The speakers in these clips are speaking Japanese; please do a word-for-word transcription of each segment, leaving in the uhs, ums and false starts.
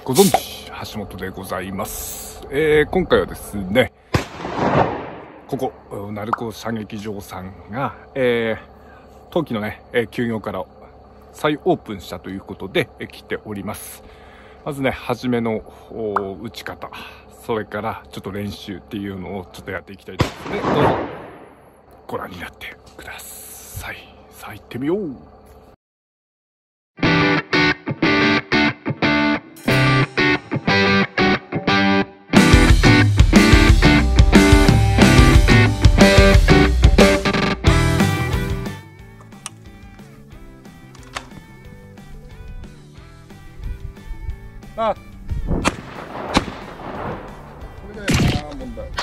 ご存知橋本でございます。えー、今回はですね、ここ鳴子射撃場さんが、えー、冬季のね休業から再オープンしたということで来ております。まずね、初めの打ち方、それからちょっと練習っていうのをちょっとやっていきたいと思いますので、どうぞご覧になってください。さあ行ってみよう。あ、これだよな、問題。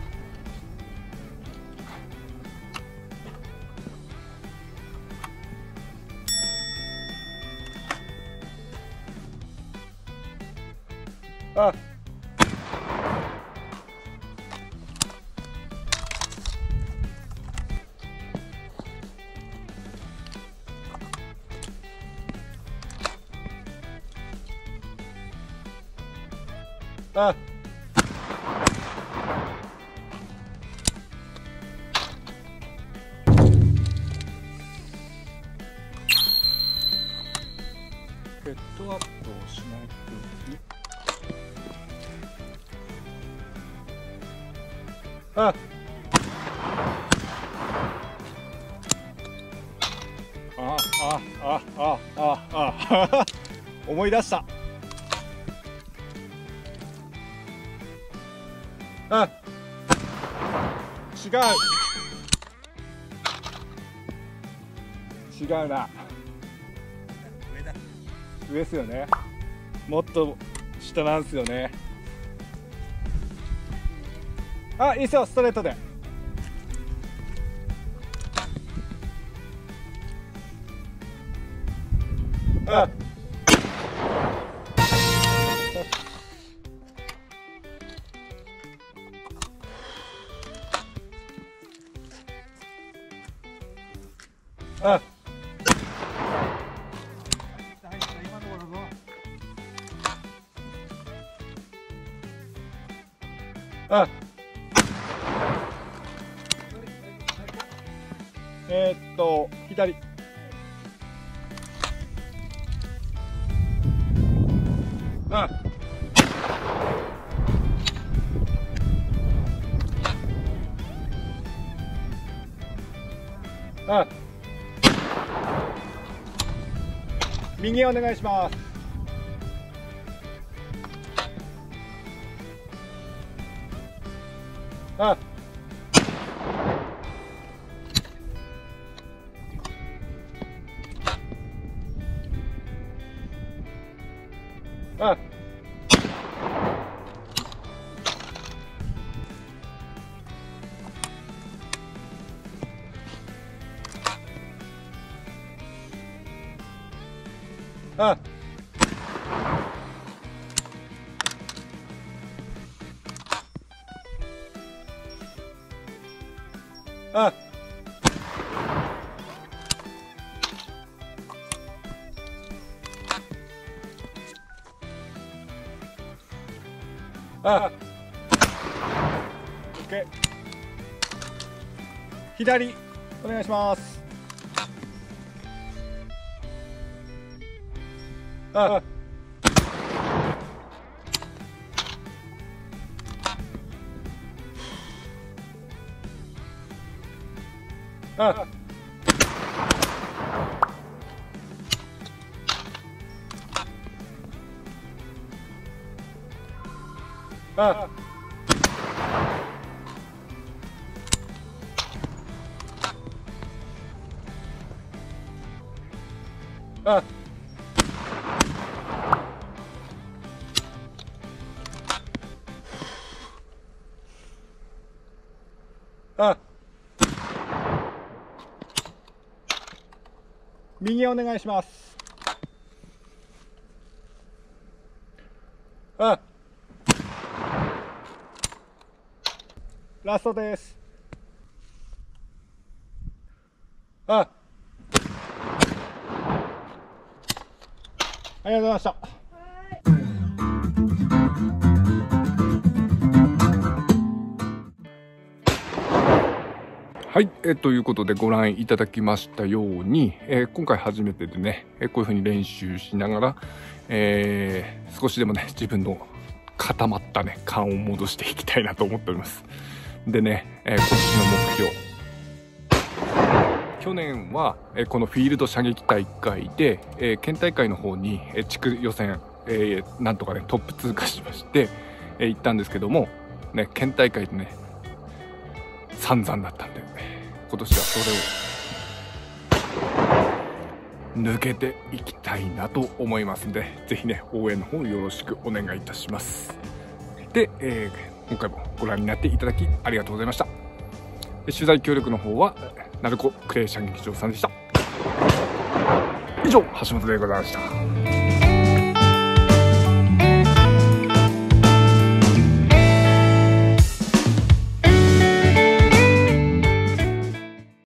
あ、あ、ヘッドアップをしないように。あ、あ、あ、あ、あ、あ、あ、思い出した。あ、違う違うな。上だ。上ですよね。もっと下なんですよね。あ、いいっすよ、ストレートで。あ、あ、あ、えー、っと左。あ、あ、右お願いします。あ、あ、あ、あ、あ、オッケー。左お願いします。あ、あ、あ、あ、あ、右お願いします。あ、ラストです。あ、ありがとうございました。 はい、えー、ということでご覧いただきましたように、えー、今回初めてでね、えー、こういう風に練習しながら、えー、少しでもね自分の固まったね勘を戻していきたいなと思っております。でね、えー、今年の目標、去年は、えー、このフィールド射撃大会で、えー、県大会の方に、えー、地区予選、えー、なんとかねトップ通過しまして、えー、行ったんですけどもね、県大会でね散々だったんで、今年はそれを抜けていきたいなと思いますんで、ぜひね応援の方よろしくお願いいたします。で、えー、今回もご覧になっていただきありがとうございました。取材協力の方は鳴子クレー射撃場さんでした。以上、橋本でございました。